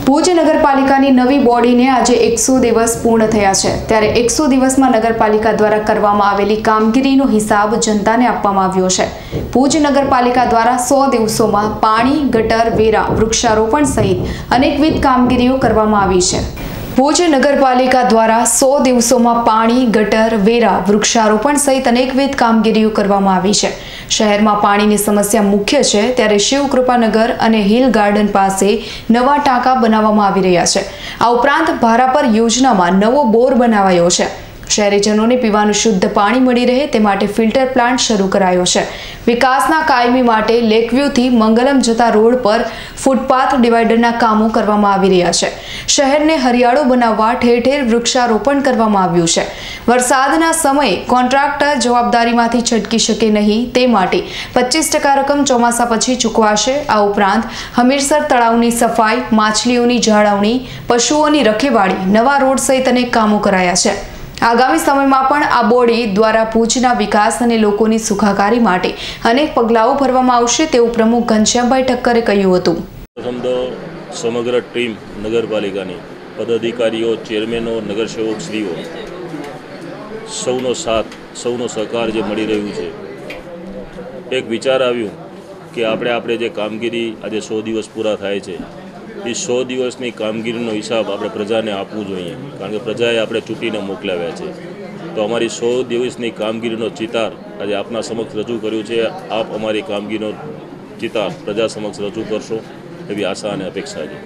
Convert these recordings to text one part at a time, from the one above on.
ભુજ નગરપાલિકાની નવી બોડીને આજે 100 દિવસ પૂર્ણ થયા છે, ત્યારે 100 દિવસમાં નગરપાલિકા દ્વારા કરવામાં આવેલી કામગીરીનો હિસાબ જનતાને આપવામાં આવ્યો છે। ભુજ નગરપાલિકા દ્વારા 100 દિવસોમાં પાણી, ગટર, વેરા, વૃક્ષારોપણ સહિત અનેકવિધ કામગીરીઓ કરવામાં આવી છે। ભુજ નગરપાલિકા દ્વારા 100 દિવસોમાં પાણી, ગટર, વેરા, વૃક્ષારોપણ સહિત અનેકવિધ કામગીરીઓ કરવામાં આવી છે। શહેરમાં પાણીની સમસ્યા મુખ્ય છે, ત્યારે શિવકૃપાનગર અને હિલ ગાર્ડન પાસે નવા ટાંકા બનાવવામાં આવી રહ્યા છે। આ ઉપરાંત ભારાપર યોજનામાં નવો બોર બનાવાયો છે। શહેરીજનોને પીવાનું શુદ્ધ પાણી મળી રહે તે માટે ફિલ્ટર પ્લાન્ટ શરૂ કરાયો છે। વિકાસના કાયમી માટે લેકવ્યુથી મંગલમ જતા રોડ પર ફૂટપાથ ડિવાઈડરના કામો કરવામાં આવી રહ્યા છે। શહેરને હરિયાળું બનાવવા ઠેર ઠેર વૃક્ષારોપણ કરવામાં આવ્યું છે। વરસાદના સમયે કોન્ટ્રાક્ટર જવાબદારીમાંથી છટકી શકે નહીં તે માટે 25% રકમ ચોમાસા પછી ચૂકવાશે। આ ઉપરાંત હમીરસર તળાવની સફાઈ, માછલીઓની જાળવણી, પશુઓની રખેવાળી, નવા રોડ સહિત અનેક કામો કરાયા છે। આગામી સમયમાં પણ આ બોડી દ્વારા ભુજના વિકાસ અને લોકોની સુખાકારી માટે અનેક પગલાઓ ભરવામાં આવશે તેવું પ્રમુખ ઘનશ્યામભાઈ ઠક્કરે કહ્યું હતું। પ્રથમ તો સમગ્ર ટીમ નગરપાલિકાની પદાધિકારીઓ, ચેરમેનો, નગરસેવકશ્રીઓ સૌનો સાથ, સૌનો સહકાર જે મળી રહ્યું છે। એક વિચાર આવ્યું કે આપણે જે કામગીરી આજે 100 દિવસ પૂરા થાય છે એ 100 દિવસની કામગીરીનો હિસાબ આપણે પ્રજાને આપવું જોઈએ, કારણ કે પ્રજાએ આપણે ચૂંટીને મોકલાવ્યા છે। તો અમારી 100 દિવસની કામગીરીનો ચિતાર આજે આપના સમક્ષ રજૂ કર્યું છે। આપ અમારી કામગીરીનો ચિતાર પ્રજા સમક્ષ રજૂ કરશો એવી આશા અને અપેક્ષા છે।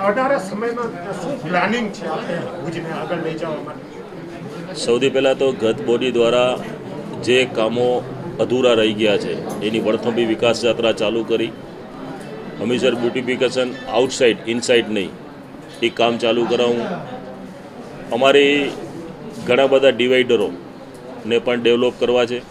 સૌથી પહેલાં તો ગત બોડી દ્વારા જે કામો અધૂરા રહી ગયા છે એની વળથંભી વિકાસ યાત્રા ચાલુ કરી। હમીરસર બ્યુટિફિકેશન આઉટસાઇડ, ઇનસાઇડ નહીં, એ કામ ચાલુ કરાવું। અમારી ઘણા બધા ડિવાઈડરોને પણ ડેવલપ કરવા છે।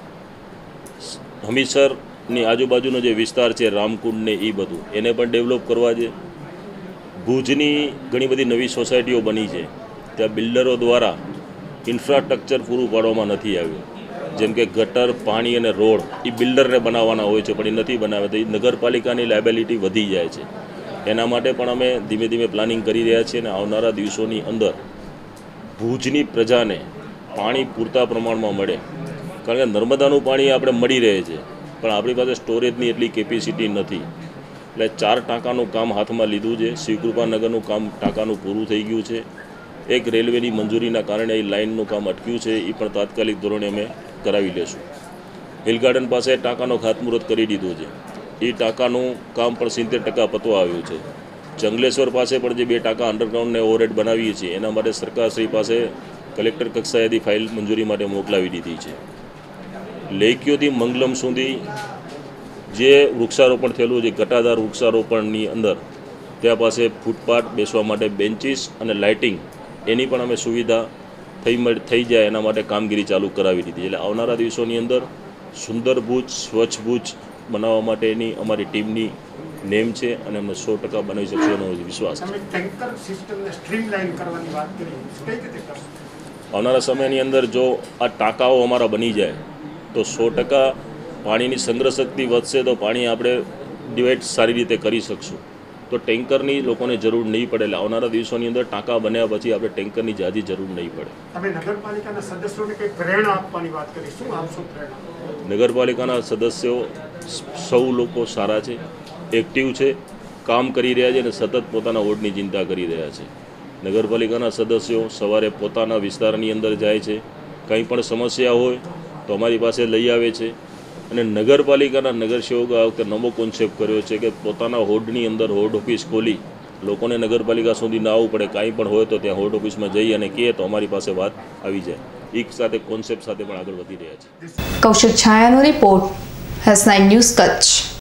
હમીરસરની આજુબાજુનો જે વિસ્તાર છે, રામકુંડ ને એ બધું એને પણ ડેવલપ કરવા છે। ભુજની ઘણી બધી નવી સોસાયટીઓ બની છે, ત્યાં બિલ્ડરો દ્વારા ઇન્ફ્રાસ્ટ્રક્ચર પૂરું પાડવામાં નથી આવ્યું, જેમ કે ગટર, પાણી અને રોડ એ બિલ્ડરને બનાવવાના હોય છે પણ એ નથી બનાવ્યા, તો એ નગરપાલિકાની લાયબિલિટી વધી જાય છે। એના માટે પણ અમે ધીમે ધીમે પ્લાનિંગ કરી રહ્યા છીએ અને આવનારા દિવસોની અંદર ભુજની પ્રજાને પાણી પૂરતા પ્રમાણમાં મળે, કારણ કે નર્મદાનું પાણી આપણે મળી રહે છે પણ આપણી પાસે સ્ટોરેજની એટલી કેપેસિટી નથી। એટલે 4 ટાંકાનું કામ હાથમાં લીધું છે। શિવકૃપાનગરનું કામ ટાંકાનું પૂરું થઈ ગયું છે। એક રેલવેની મંજૂરીના કારણે એ લાઇનનું કામ અટક્યું છે, એ પણ તાત્કાલિક ધોરણે અમે કરાવી લેશું। હિલ ગાર્ડન પાસે ટાંકાનો ખાતમુહૂર્ત કરી દીધું છે, એ ટાંકાનું કામ પણ 70% પતવા આવ્યું છે। જંગલેશ્વર પાસે પણ જે 2 ટાંકા અંડરગ્રાઉન્ડને ઓવરહેડ બનાવીએ છીએ એના માટે સરકારશ્રી પાસે કલેક્ટર કક્ષાએથી ફાઇલ મંજૂરી માટે મોકલાવી દીધી છે। લેકયોથી મંગલમ સુધી જે વૃક્ષારોપણ થયેલું છે, ઘટાદાર વૃક્ષારોપણની અંદર ત્યાં પાસે ફૂટપાથ, બેસવા માટે બેન્ચીસ અને લાઇટિંગ એની પણ અમે સુવિધા થઈ જાય એના માટે કામગીરી ચાલુ કરાવી દીધી। એટલે આવનારા દિવસોની અંદર સુંદર ભુજ, સ્વચ્છ ભુજ બનાવવા માટેની અમારી ટીમની નેમ છે અને અમે 100% બનાવી શકશું એનો વિશ્વાસ છે। આવનારા સમયની અંદર જો આ ટાંકાઓ અમારા બની જાય તો 100% પાણીની સંગ્રહ શક્તિ વધશે, તો પાણી આપણે ડિવાઈડ સારી રીતે કરી શકશું, તો ટેન્કરની લોકોને જરૂર નહીં પડે। એટલે આવનારા દિવસોની અંદર ટાંકા બન્યા પછી આપણે ટેન્કરની જાજી જરૂર નહીં પડે। તમે નગરપાલિકાના સદસ્યોને કંઈક પ્રેરણા આપવાની વાત કરી, શું આપશો પ્રેરણા? નગરપાલિકાના સદસ્યો સૌ લોકો સારા છે, એક્ટિવ છે, કામ કરી રહ્યા છે અને સતત પોતાના વોર્ડની ચિંતા કરી રહ્યા છે। નગરપાલિકાના સદસ્યો સવારે પોતાના વિસ્તારની અંદર જાય છે, કંઈ પણ સમસ્યા હોય તો અમારી પાસે લઈ આવે છે અને નગરપાલિકાના નગરસેવકો આ વખતે નવો કોન્સેપ્ટ કર્યો છે કે પોતાના હોર્ડની અંદર હોર્ડ ઓફિસ ખોલી લોકોને નગરપાલિકા સુધી ના આવવું પડે, કાંઈ પણ હોય તો ત્યાં હોર્ડ ઓફિસમાં જઈ અને કહે તો અમારી પાસે વાત આવી જાય। એક સાથે કોન્સેપ્ટ સાથે પણ આગળ વધી રહ્યા છે। કૌશિક છાયાનો રિપોર્ટ, S9 ન્યૂઝ કચ્છ।